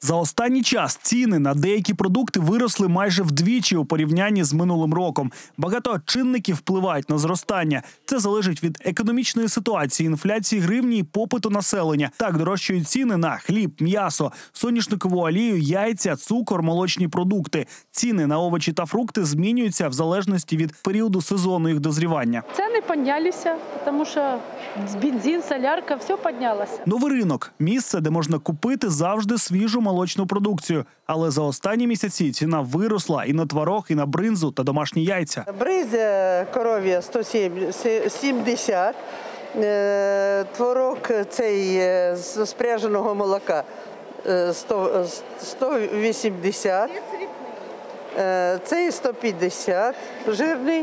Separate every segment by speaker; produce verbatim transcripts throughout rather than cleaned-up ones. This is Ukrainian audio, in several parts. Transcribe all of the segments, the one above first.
Speaker 1: За останній час ціни на деякі продукти виросли майже вдвічі у порівнянні з минулим роком. Багато чинників впливають на зростання. Це залежить від економічної ситуації, інфляції гривні і попиту населення. Так дорожчають ціни на хліб, м'ясо, соняшникову олію, яйця, цукор, молочні продукти. Ціни на овочі та фрукти змінюються в залежності від періоду сезону їх дозрівання.
Speaker 2: Ціни піднялися, тому що бензин, солярка, все піднялося.
Speaker 1: Новий ринок – місце, де можна купити завжди свіжу молочну продукцію. Але за останні місяці ціна виросла і на творог, і на бринзу та домашні яйця.
Speaker 3: Бринза коров'я сто сімдесят, творог цей з спряженого молока сто вісімдесят. Цей сто п'ятдесят жирний,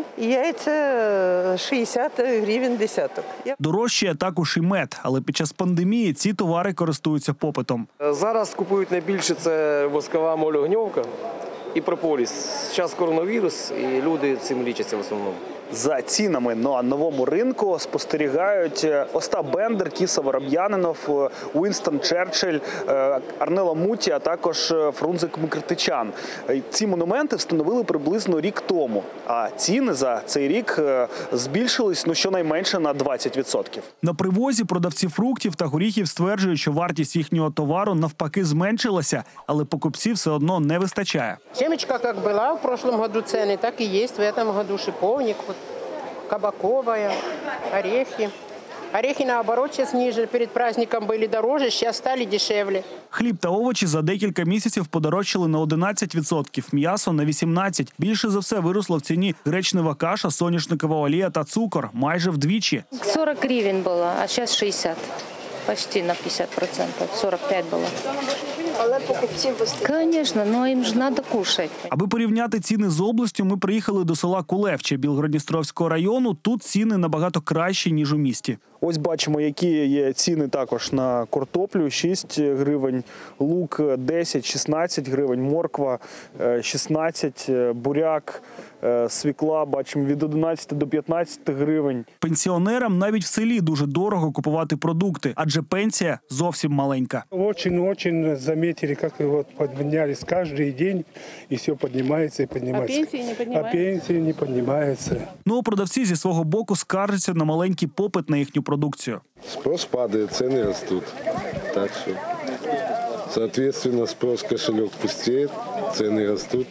Speaker 3: яйця шістдесят гривень десяток.
Speaker 1: Дорожчає також і мед, але під час пандемії ці товари користуються попитом.
Speaker 4: Зараз купують найбільше це воскова моль-огньовка і прополіс. Зараз коронавірус і люди цим лічаться в основному.
Speaker 1: За цінами на новому ринку спостерігають Остап Бендер, Кіса Вороб'янинов, Уінстон Черчилль, Арнело Муті, а також Фрунзик Микритичан. Ці монументи встановили приблизно рік тому, а ціни за цей рік збільшились ну, щонайменше на двадцять відсотків. На привозі продавці фруктів та горіхів стверджують, що вартість їхнього товару навпаки зменшилася, але покупців все одно не вистачає.
Speaker 5: Семечка як була в прошлом году ціни, так і є в цьому году шиповник. Кабаковая, орехи. Орехи, наоборот, сейчас ниже. Перед праздником были дороже, сейчас стали дешевле.
Speaker 1: Хліб та овочі за декілька місяців подорожчали на одинадцять відсотків, м'ясо – на вісімнадцять відсотків. Більше за все виросла в ціні гречнева каша, соняшникова олія та цукор – майже вдвічі.
Speaker 6: сорок гривень було, а зараз шістдесят. Почти на п'ятдесят відсотків, сорок п'ять було.
Speaker 7: Але покупців вистачає.
Speaker 6: Звісно, але їм ж треба кушати.
Speaker 1: Аби порівняти ціни з областю, ми приїхали до села Кулевче Білгород-Дністровського району. Тут ціни набагато кращі, ніж у місті. Ось бачимо, які є ціни також на картоплю. шість гривень, лук десять-шістнадцять гривень, морква шістнадцять, буряк, свікла, бачимо, від одинадцяти до п'ятнадцяти гривень. Пенсіонерам навіть в селі дуже дорого купувати продукти, адже пенсія зовсім маленька.
Speaker 8: Очень-очень заметили, как вот поднялись каждый день, и все поднимается и поднимается.
Speaker 2: А пенсии не поднимаются?
Speaker 8: А пенсии не поднимаются.
Speaker 1: Ну, а продавці зі свого боку скаржаться на маленький попит на їхню продукцію.
Speaker 9: Спрос падает, цены растут. Так что, соответственно, спрос, кошелек пустеет, цены растут.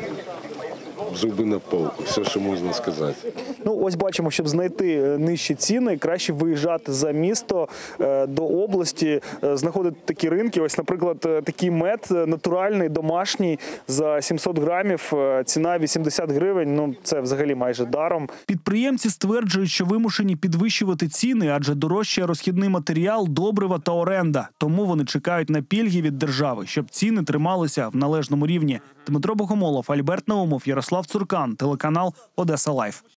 Speaker 9: Зуби на полку, все, що можна сказати.
Speaker 1: Ну, ось бачимо, щоб знайти нижчі ціни, краще виїжджати за місто, до області, знаходити такі ринки. Ось, наприклад, такий мед натуральний, домашній, за сімсот грамів, ціна вісімдесят гривень, ну, це взагалі майже даром. Підприємці стверджують, що вимушені підвищувати ціни, адже дорожчає розхідний матеріал, добрива та оренда. Тому вони чекають на пільги від держави, щоб ціни трималися в належному рівні. Дмитро Богомолов, Альберт Наумов, Ярослав Цуркан, телеканал Одеса Лайв.